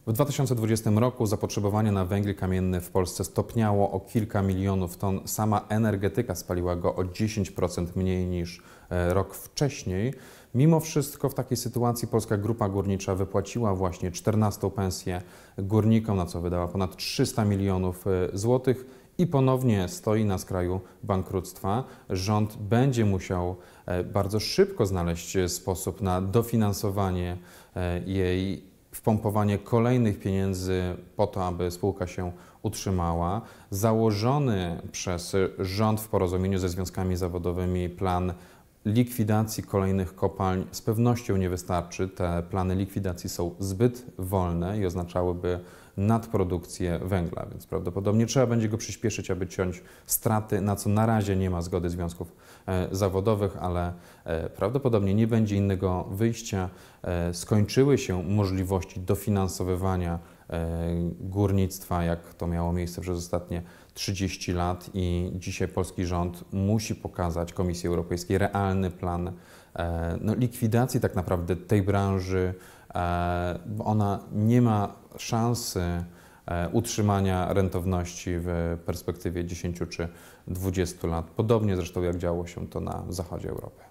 W 2020 roku zapotrzebowanie na węgiel kamienny w Polsce stopniało o kilka milionów ton. Sama energetyka spaliła go o 10% mniej niż rok wcześniej. Mimo wszystko w takiej sytuacji Polska Grupa Górnicza wypłaciła właśnie 14. pensję górnikom, na co wydała ponad 300 milionów złotych i ponownie stoi na skraju bankructwa. Rząd będzie musiał bardzo szybko znaleźć sposób na dofinansowanie jej, wpompowanie kolejnych pieniędzy po to, aby spółka się utrzymała. Założony przez rząd w porozumieniu ze związkami zawodowymi plan likwidacji kolejnych kopalń z pewnością nie wystarczy. Te plany likwidacji są zbyt wolne i oznaczałyby nadprodukcję węgla, więc prawdopodobnie trzeba będzie go przyspieszyć, aby ciąć straty, na co na razie nie ma zgody związków zawodowych, ale prawdopodobnie nie będzie innego wyjścia. Skończyły się możliwości dofinansowywania górnictwa, jak to miało miejsce przez ostatnie 30 lat i dzisiaj polski rząd musi pokazać Komisji Europejskiej realny plan likwidacji tak naprawdę tej branży, bo ona nie ma szansy utrzymania rentowności w perspektywie 10 czy 20 lat. Podobnie zresztą jak działo się to na zachodzie Europy.